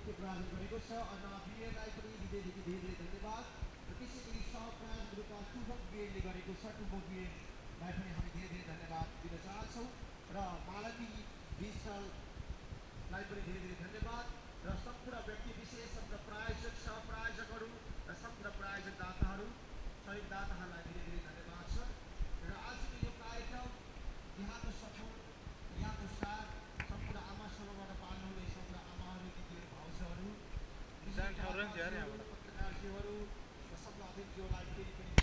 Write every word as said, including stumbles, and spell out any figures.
gift प्राप्त गरेको छ अनि बिएलाई पनि धेरै धेरै धेरै धन्यवाद र त्यसै गरी सहप्राज रूपमा टुबक बिएले गरेको छ टुबक बिएलाई पनि हामी धेरै धेरै धन्यवाद दिन चाहन्छौँ र मालती डिजिटललाई पनि धेरै धेरै धन्यवाद र सम्पूर्ण व्यक्ति विशेष सम्पूर्ण प्रायोजक सहप्रायोजकहरू र सम्पूर्ण प्रायोजक दाताहरू सहयोग दाताहरूलाई धेरै धेरै धन्यवाद छ र आजको यो कार्यक्रम यहाँको सफल यहाँको साथ सम्पूर्ण आमा सभाबाट पाल्नुहुने सम्पूर्ण आमाहरू दिदीहरू भाउजूहरू पत्रकार सेवाहरू र सम्पूर्ण अतिथिज्यूलाई फेरि पनि